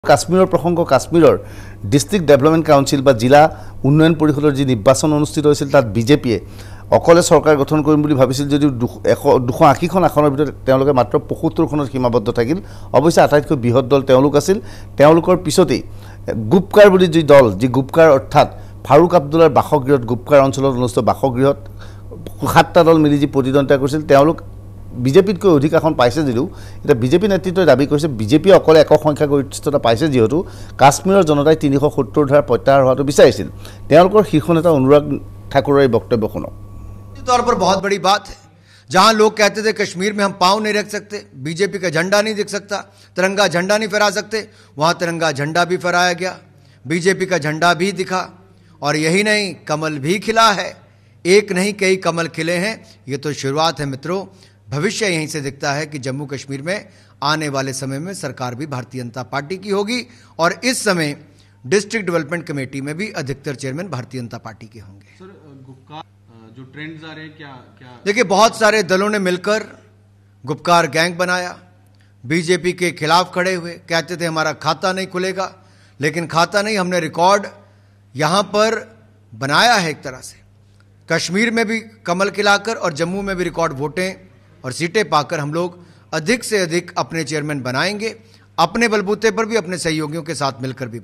কাশ্মীৰৰ প্ৰসংগ কাশ্মীৰৰ ডিস্ট্ৰিক্ট ডেভেলপমেণ্ট কাউন্সিল বা জিলা উন্নয়ন পৰিষদৰ যি নিৰ্বাচন অনুষ্ঠিত হৈছিল তাত বিজেপিয়ে অকলে চৰকাৰ গঠন কৰিম বুলি ভাবিছিল যদিও 280খন আসনৰ ভিতৰত তেওঁলোকে মাত্ৰ 75খনত সীমাবদ্ধ থাকিল। অৱশ্যে আটাইতকৈ বৃহৎ দল তেওঁলোক আছিল। তেওঁলোকৰ পিছতেই গুপকাৰ বুলি যি দল, যি গুপকাৰ অৰ্থাৎ ফাৰুক আব্দুল্লাৰ বাসগৃহত গুপকাৰ অঞ্চলত অনুষ্ঠিত বাসগৃহত 7টা দল মিলি যি প্ৰতিদ্বন্দ্বিতা কৰিছিল তেওঁলোক বিজেপিতকৈ অধিক আসন পাইছে যদিও এটা বিজেপি নেতৃত্বই দাবী কৰিছে বিজেপি অকলে একক সংখ্যাগৰিষ্ঠতা পাইছে যিহেতু কাশ্মীৰৰ জনতাই 370 ধাৰা প্ৰত্যাহাৰ হোৱাটো বিচাৰিছিল। তেওঁলোকৰ শীৰ্ষ নেতা অনুৰাগ ঠাকুৰৰ এই বক্তব্য শুনক। तौर पर बहुत बड़ी बात है। जहां लोग कहते थे कश्मीर में हम पांव नहीं रख सकते, बीजेपी का झंडा नहीं दिख सकता, तिरंगा झंडा नहीं फहरा सकते, वहां तिरंगा झंडा भी फहराया गया, बीजेपी का झंडा भी दिखा। और यही नहीं, कमल भी खिला है। एक नहीं कई कमल खिले हैं। ये तो शुरुआत है मित्रों। भविष्य यहीं से दिखता है कि जम्मू कश्मीर में आने वाले समय में सरकार भी भारतीय जनता पार्टी की होगी और इस समय डिस्ट्रिक्ट डेवलपमेंट कमेटी में भी अधिकतर चेयरमैन भारतीय जनता पार्टी के होंगे। जो ट्रेंड्स आ रहे हैं क्या देखिए, बहुत सारे दलों ने मिलकर गुपकार गैंग बनाया, बीजेपी के खिलाफ खड़े हुए, कहते थे हमारा खाता नहीं खुलेगा। लेकिन खाता नहीं, हमने रिकॉर्ड यहाँ पर बनाया है। एक तरह से कश्मीर में भी कमल खिलाकर और जम्मू में भी रिकॉर्ड वोटें और सीटें पाकर हम लोग अधिक से अधिक अपने चेयरमैन बनाएंगे, अपने बलबूते पर भी, अपने सहयोगियों के साथ मिलकर भी।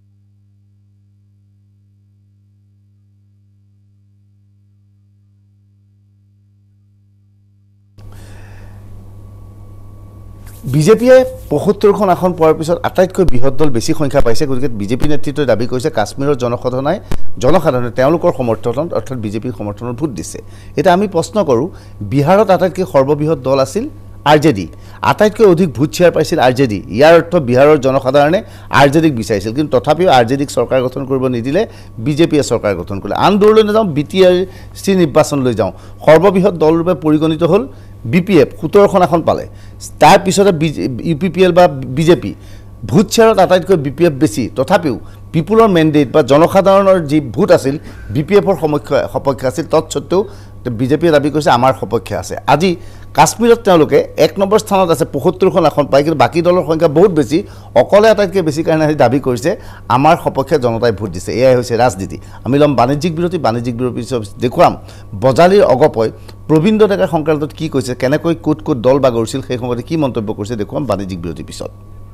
বিজেপিয়ে 75খন আসন পোৱাৰ পিছত আটাইতকৈ বৃহৎ দল বেছি সংখ্যা পাইছে। গতিকে বিজেপি নেতৃত্বই দাবী কৰিছে কাশ্মীৰৰ জনসাধাৰণে তেওঁলোকৰ সমৰ্থনত অৰ্থাৎ বিজেপিৰ সমৰ্থনত ভোট দিছে। এতিয়া আমি প্ৰশ্ন কৰোঁ, বিহাৰত আটাইতকৈ সৰ্ববৃহৎ দল আছিল আৰজেডি, আটাইতকৈ অধিক ভোট শ্বেয়াৰ পাইছিল আৰজেডি। ইয়াৰ অৰ্থ বিহাৰৰ জনসাধাৰণে আৰজেডিক বিচাৰিছিল, কিন্তু তথাপিও আৰজেডিক চৰকাৰ গঠন কৰিব নিদিলে, বিজেপিয়ে চৰকাৰ গঠন কৰিলে। আন দললৈ নাযাওঁ, BTRC নিৰ্বাচনলৈ যাওঁ। সৰ্ববৃহৎ দলৰূপে পৰিগণিত হ'ল BPF, 17খন আসন পালে। তাৰ পিছতে UPPL বা বিজেপি। ভোট শ্বেয়াৰত আটাইতকৈ BPF বেছি, তথাপিও পিপুলৰ মেণ্ডেট বা জনসাধাৰণৰ যি ভোট আছিল BPFৰ সপক্ষে আছিল। তৎসত্ত্বেও বিজেপিয়ে দাবী কৰিছে আমাৰ সপক্ষে আছে। আজি কাশ্মীৰত তেওঁলোকে 1 নম্বৰ স্থানত আছে, 75খন আসন পায়, কিন্তু বাকী দলৰ সংখ্যা বহুত বেছি, অকলে আটাইতকৈ বেছি কাৰণে দাবী কৰিছে আমাৰ সপক্ষে জনতাই ভোট দিছে। এয়াই হৈছে ৰাজনীতি। আমি ল'ম বাণিজ্যিক বিৰতি পিছত দেখুৱাম বজালীৰ অগপই প্ৰবীন্দ্ৰ ডেকাৰ সংক্ৰান্তত কি কৈছে, কেনেকৈ ক'ত দাল বাগৰিছিল, সেই সময়তে কি মন্তব্য কৰিছে দেখুৱাম বাণিজ্যিক বিৰতিৰ পিছত।